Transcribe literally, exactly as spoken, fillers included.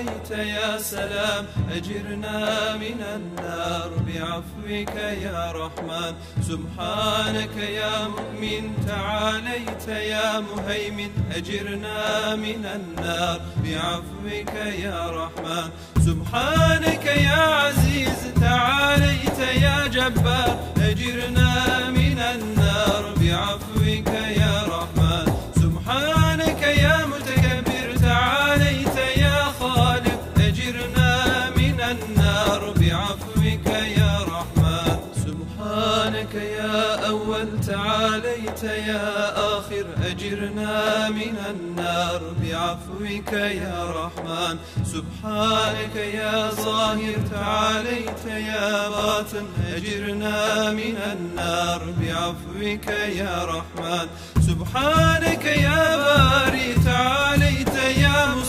تعاليت يا سلام أجرنا من النار بعفوك يا رحمن. سبحانك يا مؤمن تعاليت يا مهيمن أجرنا من النار بعفوك يا رحمن. سبحانك يا عزيز تعاليت يا جبار أجرنا من النار بعفوك يا رحمن. سبحانك يا متكبر تعاليت يا خالق أجرنا من النار بعفوك يا رحمن. سبحانك يا أول تعاليت يا آخر أجرنا من النار بعفوك يا رحمن. سبحانك يا ظاهر تعاليت يا باطن أجرنا من النار بعفوك يا رحمن. سبحانك يا باري تعاليت يا